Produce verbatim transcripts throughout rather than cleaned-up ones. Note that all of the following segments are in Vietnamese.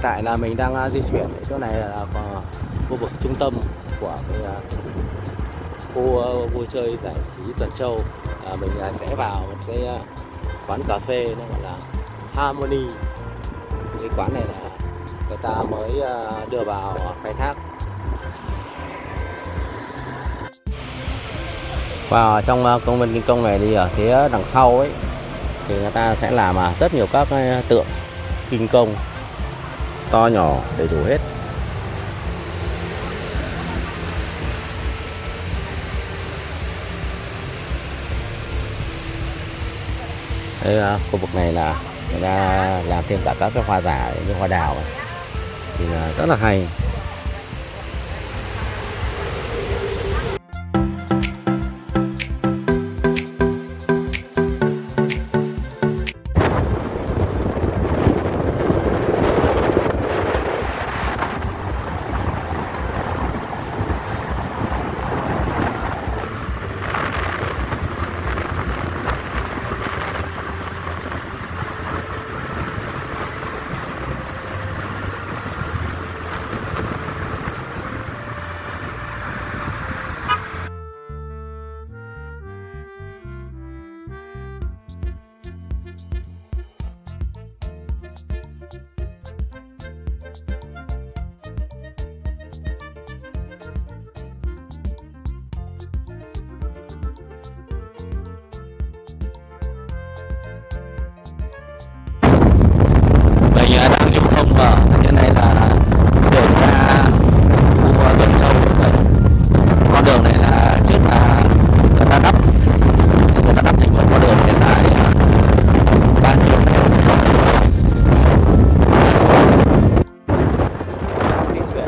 tại là mình đang di chuyển, chỗ này là khu vực trung tâm của cái khu vui chơi giải trí Tuần Châu. À, mình sẽ vào một cái quán cà phê nó gọi là Harmony. Cái quán này là người ta mới đưa vào khai thác. Và trong công viên Kinh Công này thì ở phía đằng sau ấy thì người ta sẽ làm rất nhiều các tượng Kinh Công to nhỏ đầy đủ hết. Đây, khu vực này là người ta làm thêm cả các cái hoa giả như hoa đào này. Thì là rất là hay. Mình đang lưu thông ở trên này là đường ra khu Tuần Châu. Con đường này là trước là người ta đắp người ta đắp thành một con đường cái dài ba ki lô mét. Di chuyển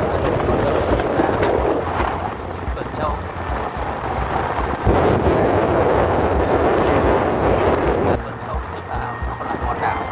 Tuần Châu. Tuần Châu trước là nó là con đảo.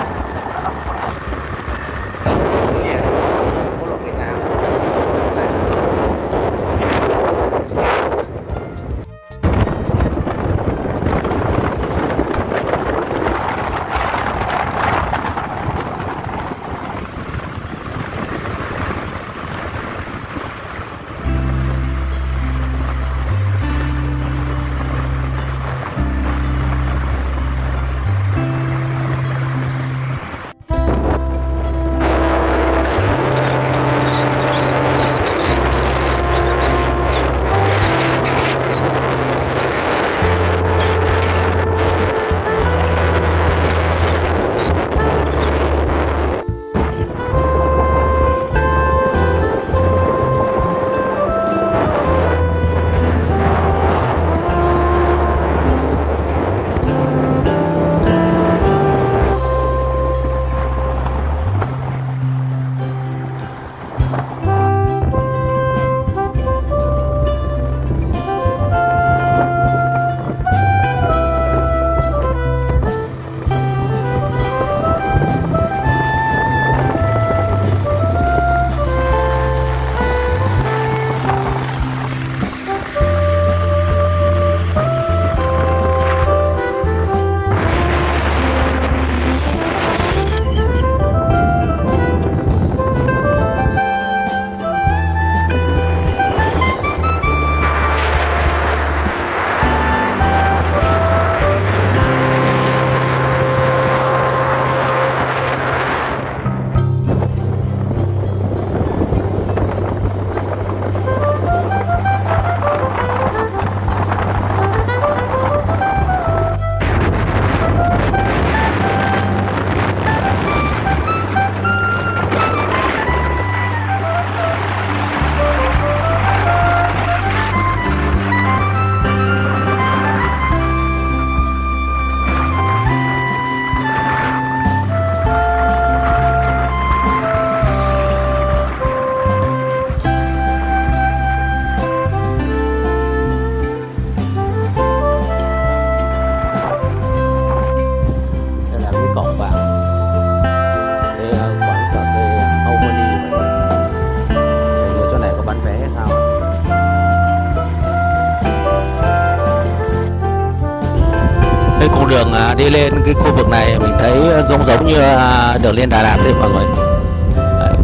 Cái con đường đi lên cái khu vực này mình thấy giống giống như đường lên Đà Lạt đấy mọi người.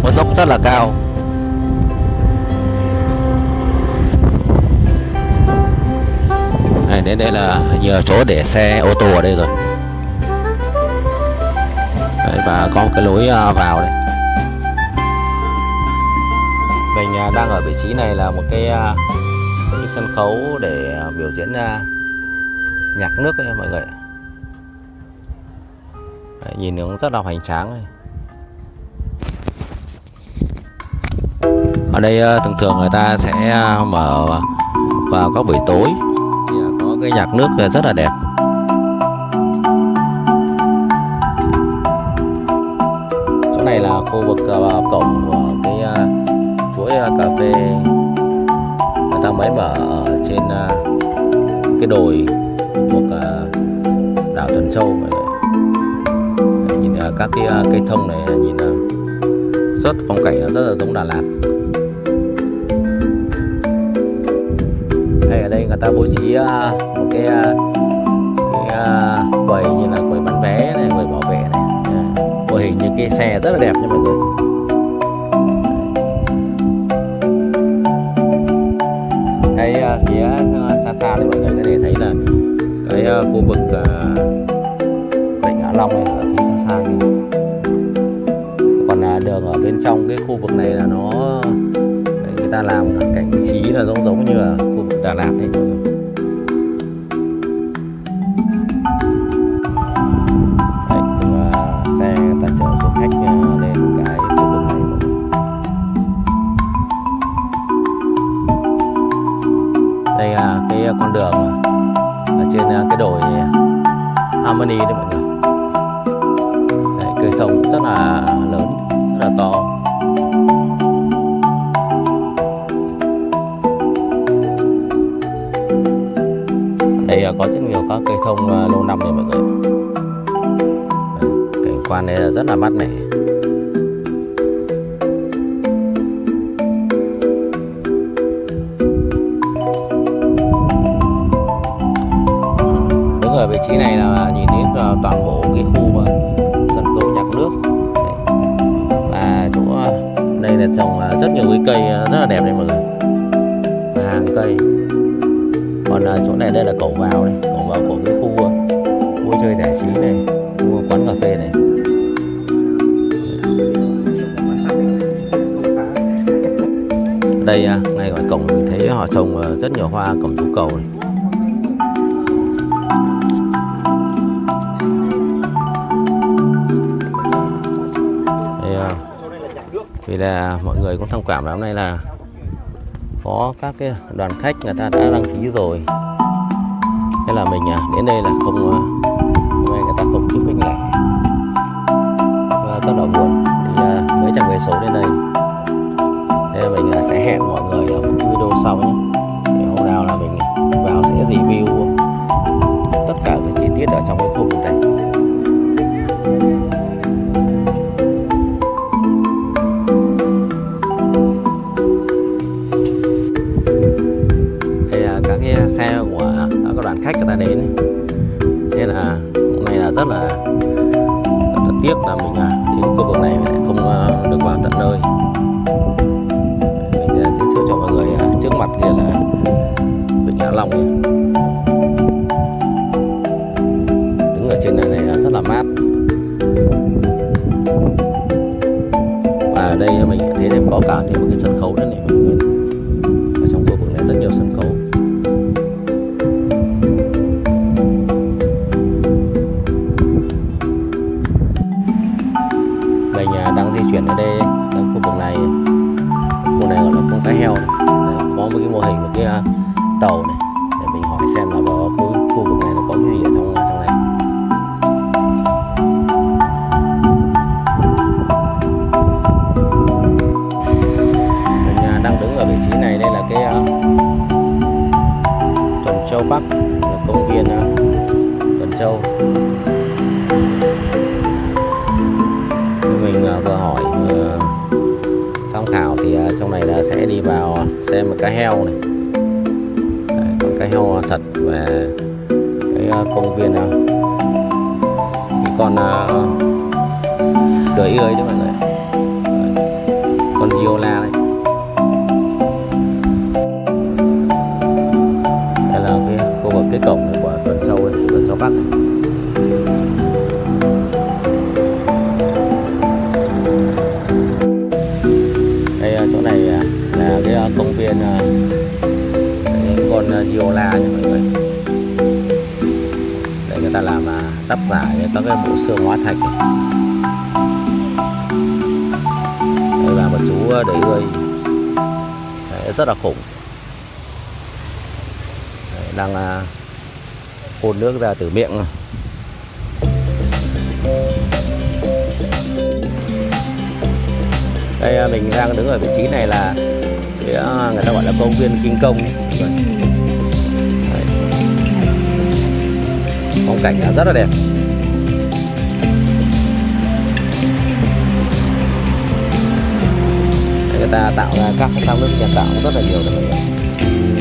có dốc rất là cao. Này, đến đây là nhiều chỗ để xe ô tô ở đây rồi. Đấy, và có một cái lối vào đây. Mình đang ở vị trí này là một cái, cái sân khấu để biểu diễn nhạc nước đấy mọi người. Đấy, nhìn nó rất là hoành tráng này. Ở đây thường thường người ta sẽ mở vào các buổi tối, thì có cái nhạc nước rất là đẹp. Chỗ này là khu vực cổng của cái chuỗi cà phê người ta mới mở ở trên cái đồi thuộc đảo Tuần Châu. Nhìn các cái cây thông này, nhìn rất phong cảnh rất là giống Đà Lạt. Đây, ở đây người ta bố trí một cái, cái quầy như là quầy bán vé này, quầy bảo vệ này, mô hình như cái xe rất là đẹp nha mọi người. Đây phía xa xa đây mọi người có thể thấy là cái khu vực Vịnh Hạ Long này ở phía xa xa kìa. Còn đường ở bên trong cái khu vực này là nó người ta làm cảnh trí là giống giống như là khu vực Đà Lạt đấy mọi người. Đấy, từng xe ta chở du khách lên cái khu vực này mọi người. Đây là cái con đường ở trên cái đồi Harmony đấy mọi người. Đấy, cây thông rất là lớn, rất là to. Đây có rất nhiều các cây thông lâu năm này mọi người. Đấy, cảnh quan này là rất là mát mẻ. Đứng ở vị trí này là nhìn thấy toàn bộ cái khu sân khấu nhạc nước. Đấy. Và chỗ đây là trồng rất nhiều cái cây rất là đẹp này mọi người. Và hàng cây. Còn chỗ này đây là cổng vào này, cổng vào của cái khu vui chơi giải trí này, khu quán cà phê này. Đây ngay ngoài cổng mình thấy họ trồng rất nhiều hoa cẩm tú cầu này. Đây, vì là mọi người cũng thông cảm là hôm nay là có các cái đoàn khách người ta đã đăng ký rồi, thế là mình đến đây là không, hôm nay người ta không chứng minh lại, rất là buồn. Thì mấy trăm vé số đến đây, thế là mình sẽ hẹn mọi người ở một video sau nhé. Thì hôm nào là mình vào sẽ review tất cả các chi tiết ở trong cái khu vực này. Xe của các đoàn khách người ta đến, thế là hôm nay là rất là, rất là tiếc là mình đến khu vực này lại không được vào tận nơi. Mình giới thiệu cho mọi người trước mặt kia là Vịnh Hạ Long này. Đứng ở trên này này là rất là mát. Và ở đây mình thấy thêm có cả thêm một cái sân khấu nữa này mọi người. Ở trong khu vực này rất nhiều sân khấu. Đang di chuyển ở đây, ở khu vực này, khu này gọi là con cá heo này. Đấy, có một cái mô hình một cái tàu này để mình hỏi xem là vào khu, khu vực này nó có cái gì ở trong trong này. Mình đang đứng ở vị trí này, đây là cái uh, Tuần Châu Bắc, là công viên uh, Tuần Châu. Mình vừa hỏi vừa tham khảo thì trong này là sẽ đi vào xem một cái heo này. Đấy, con cá heo thật và cái công viên cái con uh, đười ươi đấy mọi người. Đấy. Bắc. Đây chỗ này là cái công viên con Viola nha mọi người. Để người ta làm đắp vải các cái bộ xương hóa thạch. Đây là một chú đầy ươi. Đấy, rất là khủng. Đấy, đang phun nước ra từ miệng. Đây mình đang đứng ở vị trí này là cái, người ta gọi là công viên King Kong. Đấy. Phong cảnh rất là đẹp. Người ta tạo ra các thác nước nhân tạo rất là nhiều đấy mọi người.